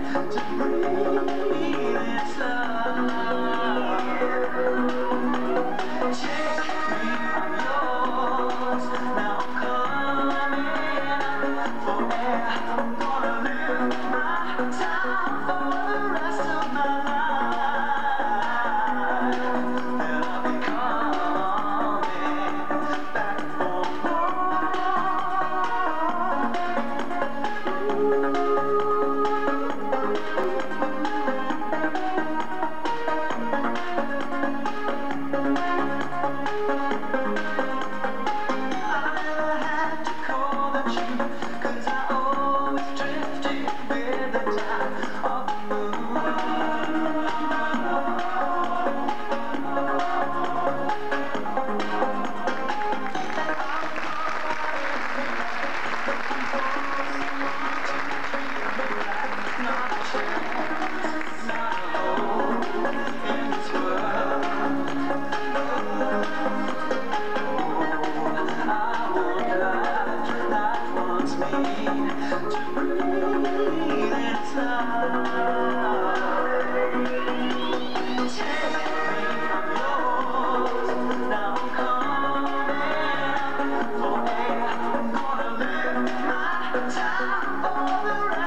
to breathe its love. Take me, I'm yours, now I'm coming for air. I'm gonna live my time for the rest of my life, and I'll be coming back for more. Time for the